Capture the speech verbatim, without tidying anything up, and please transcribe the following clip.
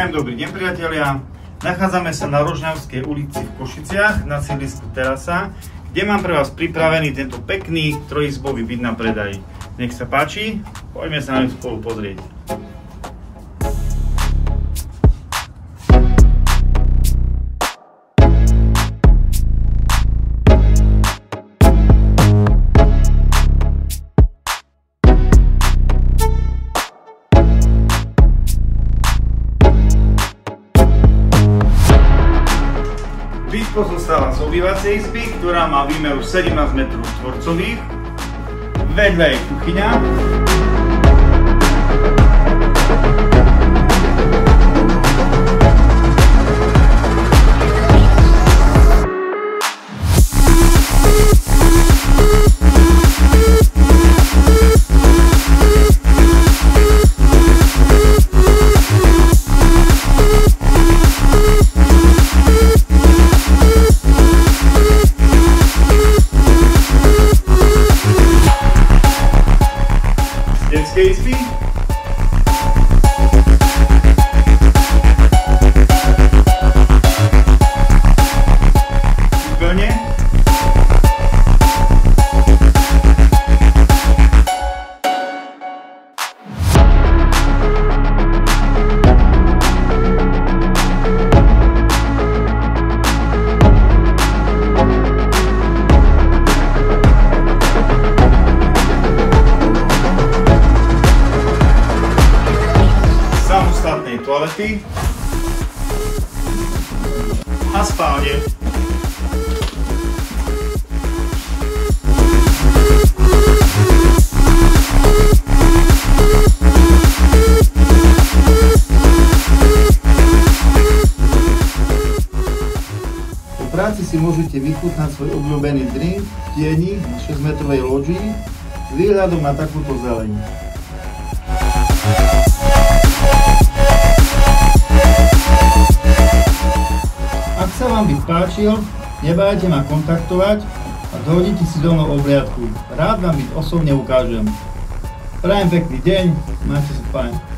Prajem dobrý deň, priatelia. Nachádzame sa na Rožňavskej ulici v Košiciach na sídlisku Terasa, kde mám pre vás pripravený tento pekný trojizbový byt na predaj. Nech sa páči, poďme sa na ňu spolu pozrieť. Byt pozostáva z obývacej izby, ktorá má výmeru sedemnásť metrov štvorcových. Vedľa je kuchyňa. Detskej izby. Kúpeľne. Samostatnej toalety a spálne. Po práci si môžete vychutnať svoj obľúbený drink v tieni na šesťmetrovej loďi s výhľadom na takúto zeleň. Ak sa vám byt páčil, nebájte ma kontaktovať a dohodnite si so mnou obhliadku. Rád vám byt osobne ukážem. Prajem pekný deň, majte sa fajn.